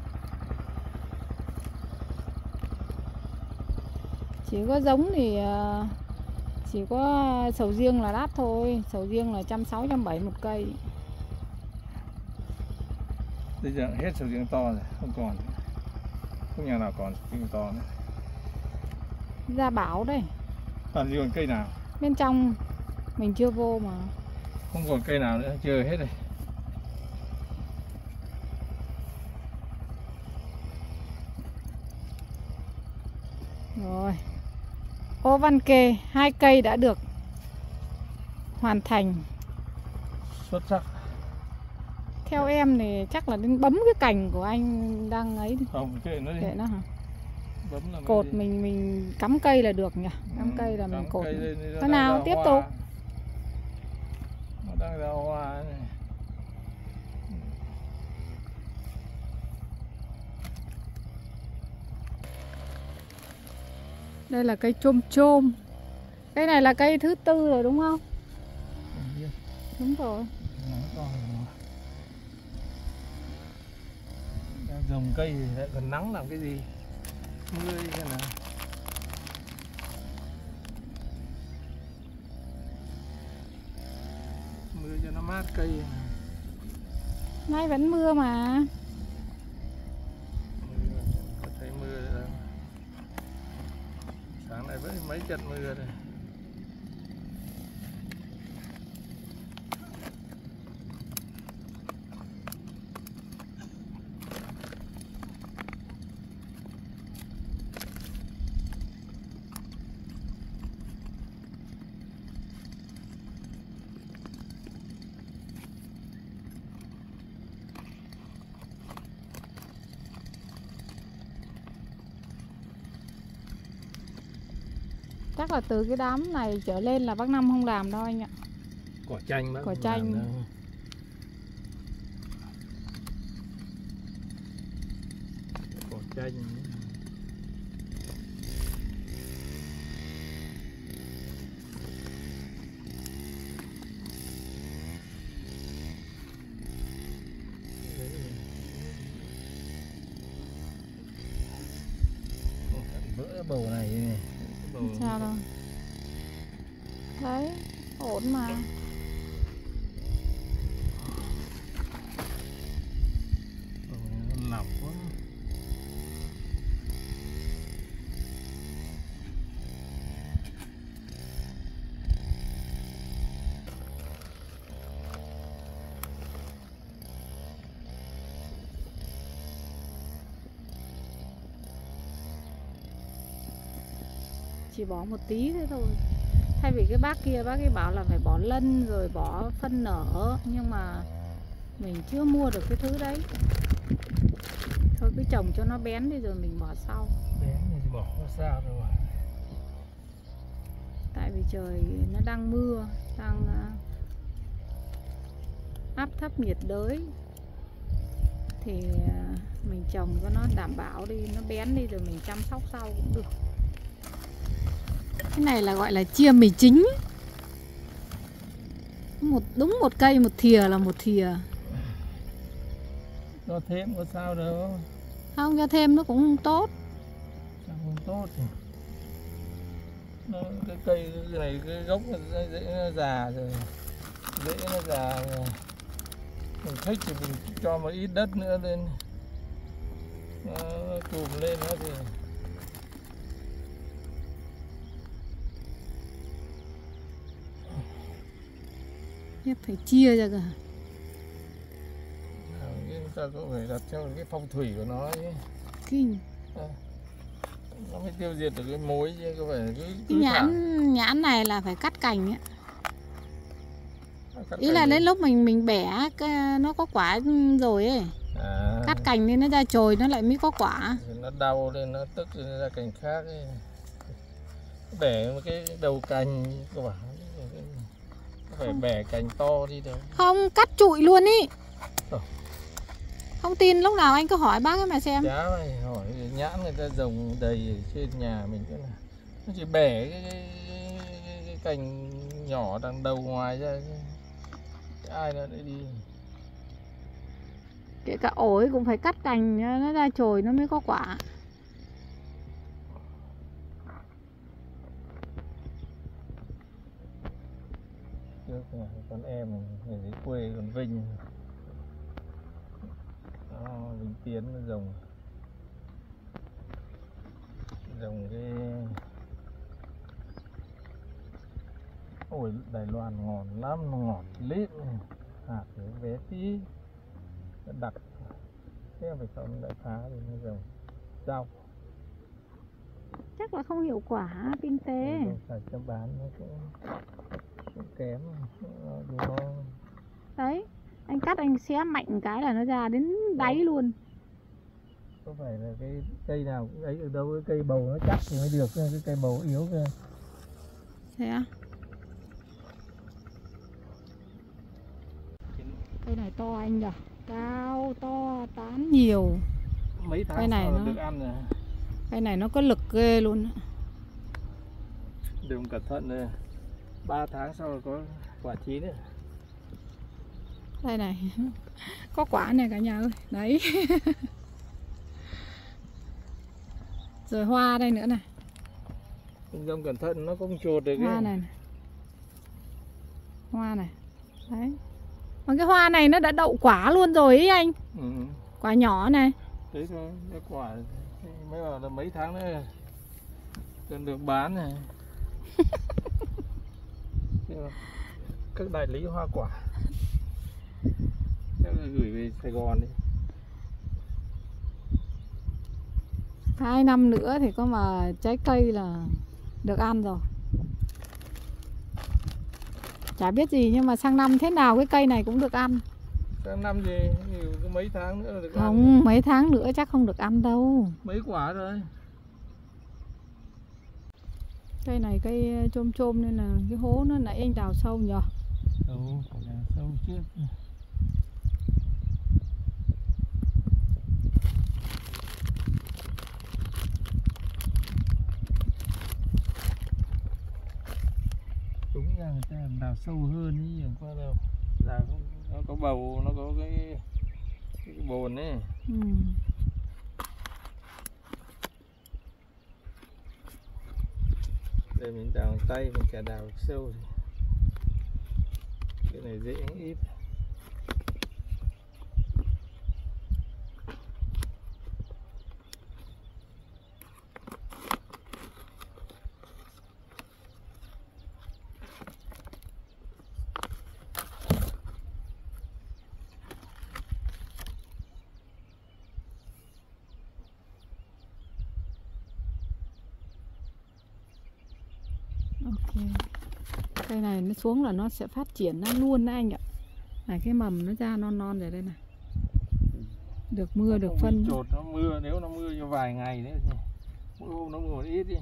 Chỉ có giống thì chỉ có sầu riêng là đắt thôi. Sầu riêng là 160-170 một cây. Bây giờ hết sầu riêng to rồi, không còn. Không nhà nào còn sầu riêng to nữa. Gia Bảo đây. Làm gì còn cây nào? Bên trong mình chưa vô mà. Không còn cây nào nữa, chưa hết rồi. Rồi. Ô Văn Kê, 2 cây đã được hoàn thành. Xuất sắc. Theo em thì chắc là đến bấm cái cành của anh đang ấy đi. Không, kệ nó đi. Kệ nó hả? Bấm là Cột đi. mình cắm cây là được nhỉ? Cắm cây là mình cột. Thế nào tiếp hoa. tục. Nó đang ra hoa này. Đây là cây chôm chôm. Cây này là cây thứ 4 rồi đúng không? Đúng rồi. Đang trồng cây thì lại còn nắng làm cái gì? Mưa đi xem nào. Mưa cho nó mát cây. Nay vẫn mưa mà. Có thấy mưa đâu. Sáng nay vẫn mấy trận mưa rồi. Chắc là từ cái đám này trở lên là bác Năm không làm đâu anh ạ. Cỏ chanh bác. Cỏ chanh. Cỏ chanh. Vỡ bầu này này. Sao đâu. Đấy, ổn mà. Lọc quá. Chỉ bỏ một tí thế thôi. Thay vì cái bác kia bác ấy bảo là phải bỏ lân rồi bỏ phân nở, nhưng mà mình chưa mua được cái thứ đấy. Thôi cứ trồng cho nó bén đi rồi mình bỏ sau. Bén thì bỏ có sao đâu mà. Tại vì trời nó đang mưa, đang áp thấp nhiệt đới, thì mình trồng cho nó đảm bảo đi, nó bén đi rồi mình chăm sóc sau cũng được. Cái này là gọi là chia mì chính. Đúng một cây một thìa là một thìa. Cho thêm có sao đâu. Không cho thêm nó cũng không tốt. Sao không tốt thì. Cái cây này cái gốc rễ nó già rồi. Rễ nó già rồi. Mình thích thì mình cho một ít đất nữa lên. Nó chùm lên nữa thì Nhất phải chia ra cả. ta cũng phải đặt theo cái phong thủy của nó chứ. Kinh. Nó mới tiêu diệt được cái mối chứ không phải Cái nhãn này là phải cắt cành ấy. Ý là đến đến lúc mình bẻ nó có quả rồi ấy. Cắt cành nên nó ra chồi nó lại mới có quả. Nó đau lên nó tức lên nó ra cành khác ấy. Bẻ một cái đầu cành cơ bản, phải bẻ cành to đi đâu. Không, cắt trụi luôn ý. Ờ. Không tin lúc nào anh cứ hỏi bác ấy mà xem. Chả phải hỏi, nhãn người ta trồng đầy ở trên nhà mình cái này. Nó chỉ bẻ cái cành nhỏ đằng đầu ngoài ra, ai nữa để đi. Kể cả ổi cũng phải cắt cành nó ra chồi nó mới có quả. Trước con em ở dưới quê còn Vinh đó, Vinh Tiến nó trồng cái ổi Đài Loan ngọt lắm, nó ngọt lít, hạt nó bé tí, nó đặc thế phải xong đại phá thì nó trồng rau. Chắc là không hiệu quả kinh tế. Phải cho bán nó cũng kém nó. Đấy, anh cắt anh xé mạnh cái là nó ra đến đáy luôn. Có phải là cái cây nào cũng ấy được đâu, cái cây bầu nó chắc thì mới được, cái cây bầu yếu cơ. Thế à? Cây này to anh nhỉ? Cao, to, tán nhiều. Mấy tháng cây này sau nó được ăn rồi. Cây này nó có lực ghê luôn. Đừng cẩn thận rồi. 3 tháng sau là có quả chín nữa. Đây này. Có quả này cả nhà ơi. Đấy. Rồi hoa đây nữa này. Không cẩn thận nó không chột được. Hoa này. Hoa này. Đấy. Mà cái hoa này nó đã đậu quả luôn rồi ý anh. Ừ. Quả nhỏ này. Đấy thôi, cái quả mới bảo là mấy tháng nữa cần được bán này. Các đại lý hoa quả chắc là gửi về Sài Gòn đi. 2 năm nữa thì có mà trái cây là được ăn rồi. Chả biết gì nhưng mà sang năm thế nào cái cây này cũng được ăn. Sang năm gì có mấy tháng nữa là được ăn. Không, mấy tháng nữa chắc không được ăn đâu. Mấy quả rồi. Cây này cây chôm chôm nên là cái hố nó nãy anh đào sâu nhờ. Đâu, phải đào sâu trước. Đúng ra người ta đào sâu hơn ý, chẳng qua đâu. Đào nó có bầu, nó có cái bồn ấy. Ừ. Đây mình đào tay, mình chả đào sâu. Cái này dễ ít. Ok. Cây này nó xuống là nó sẽ phát triển nó luôn đấy anh ạ. Này cái mầm nó ra non non rồi đây này. Được mưa, được phân. Chột nó mưa, nếu nó mưa cho vài ngày nữa thì mỗi hôm nó mưa một ít đi.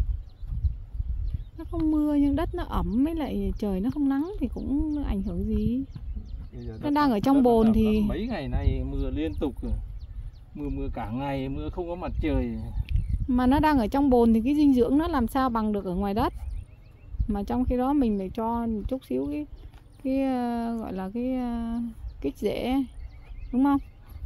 Nó không mưa nhưng đất nó ẩm với lại trời nó không nắng thì cũng ảnh hưởng gì. Nó đang ở trong bồn thì mấy ngày nay mưa liên tục rồi. Mưa cả ngày, mưa không có mặt trời. Mà nó đang ở trong bồn thì cái dinh dưỡng nó làm sao bằng được ở ngoài đất. Mà trong khi đó mình phải cho một chút xíu cái gọi là cái kích rễ, đúng không?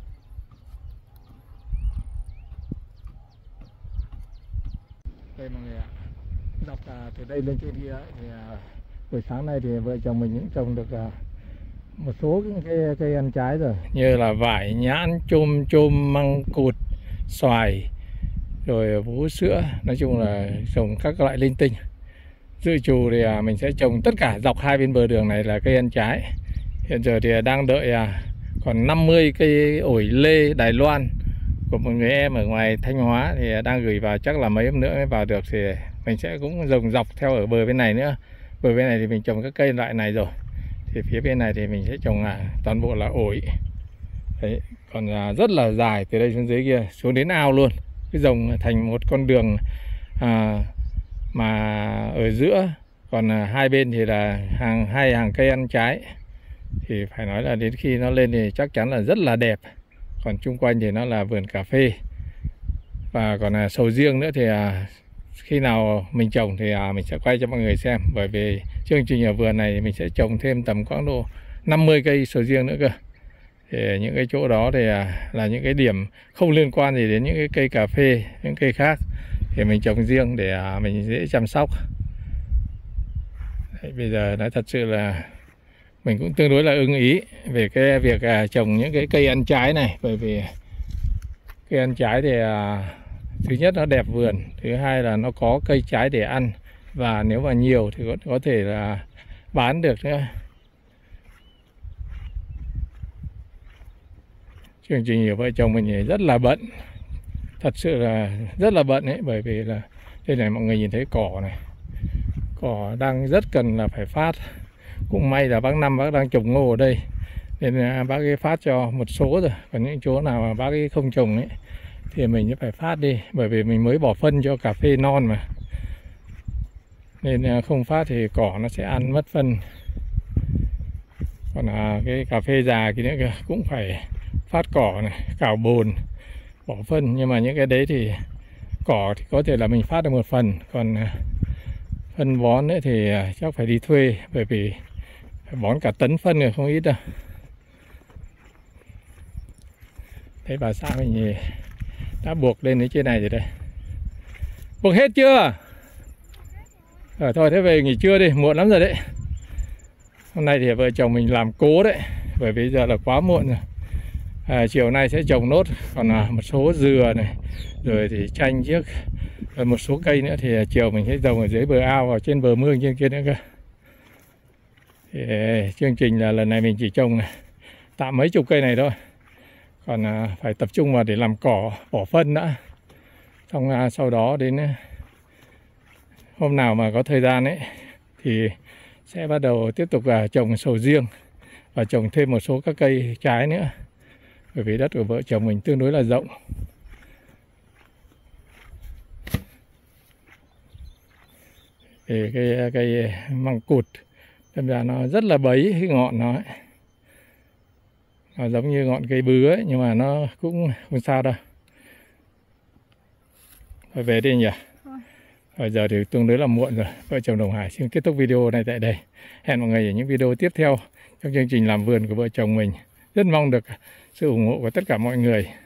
Đây mọi người ạ, dọc từ đây lên trên kia thì buổi sáng nay thì vợ chồng mình cũng trồng được một số cái cây ăn trái rồi, như là vải, nhãn, chôm, măng cụt, xoài, rồi vú sữa, nói chung là trồng các loại linh tinh. Dự trù thì mình sẽ trồng tất cả dọc hai bên bờ đường này là cây ăn trái. Hiện giờ thì đang đợi còn 50 cây ổi lê Đài Loan của một người em ở ngoài Thanh Hóa thì đang gửi vào, chắc là mấy hôm nữa mới vào được thì mình sẽ cũng trồng dọc theo ở bờ bên này nữa. Bờ bên này thì mình trồng các cây loại này rồi, thì phía bên này thì mình sẽ trồng toàn bộ là ổi. Đấy, còn rất là dài từ đây xuống dưới kia xuống đến ao luôn, cái rồng thành một con đường mà ở giữa, còn hai bên thì là hai hàng cây ăn trái. Thì phải nói là đến khi nó lên thì chắc chắn là rất là đẹp. Còn chung quanh thì nó là vườn cà phê. Và còn sầu riêng nữa thì khi nào mình trồng thì mình sẽ quay cho mọi người xem. Bởi vì chương trình ở vườn này mình sẽ trồng thêm tầm khoảng độ 50 cây sầu riêng nữa cơ. Thì những cái chỗ đó thì là những cái điểm không liên quan gì đến những cái cây cà phê, những cây khác. Thì mình trồng riêng để mình dễ chăm sóc. Đấy, bây giờ nói thật sự là mình cũng tương đối là ưng ý về cái việc trồng những cái cây ăn trái này. Bởi vì cây ăn trái thì thứ nhất nó đẹp vườn, thứ hai là nó có cây trái để ăn, và nếu mà nhiều thì có thể là bán được nữa. Chương trình của vợ chồng mình thì rất là bận, thật sự là rất là bận ấy. Bởi vì là đây này, mọi người nhìn thấy cỏ này, cỏ đang rất cần là phải phát. Cũng may là bác Năm bác đang trồng ngô ở đây nên bác ấy phát cho một số rồi. Còn những chỗ nào mà bác ấy không trồng ấy thì mình sẽ phải phát đi, bởi vì mình mới bỏ phân cho cà phê non mà, nên không phát thì cỏ nó sẽ ăn mất phân. Còn cái cà phê già kia nữa kìa, cũng phải phát cỏ này, cào bồn, bỏ phân. Nhưng mà những cái đấy thì cỏ thì có thể là mình phát được một phần, còn phân bón nữa thì chắc phải đi thuê, bởi vì phải bón cả tấn phân rồi, không ít đâu. Thấy bà xã mình thì đã buộc lên đến trên này rồi đây. Buộc hết chưa? Thôi thế về nghỉ trưa đi, muộn lắm rồi đấy. Hôm nay thì vợ chồng mình làm cố đấy, bởi vì giờ là quá muộn rồi. Chiều nay sẽ trồng nốt, còn một số dừa này, rồi thì chanh trước, rồi một số cây nữa thì chiều mình sẽ trồng ở dưới bờ ao và trên bờ mương trên kia nữa cơ. Thì chương trình là lần này mình chỉ trồng này tạm mấy chục cây này thôi, còn phải tập trung vào để làm cỏ, bỏ phân đã. Xong sau đó đến hôm nào mà có thời gian ấy thì sẽ bắt đầu tiếp tục trồng sầu riêng và trồng thêm một số các cây trái nữa. Bởi vì đất của vợ chồng mình tương đối là rộng. Thì cây măng cụt thật ra nó rất là bấy cái ngọn nó ấy. Nó giống như ngọn cây bứa ấy, nhưng mà nó cũng không sao đâu. Thôi về đi nhỉ. Bây giờ thì tương đối là muộn rồi. Vợ chồng Đồng Hải xin kết thúc video này tại đây. Hẹn mọi người ở những video tiếp theo trong chương trình làm vườn của vợ chồng mình. Rất mong được sự ủng hộ của tất cả mọi người.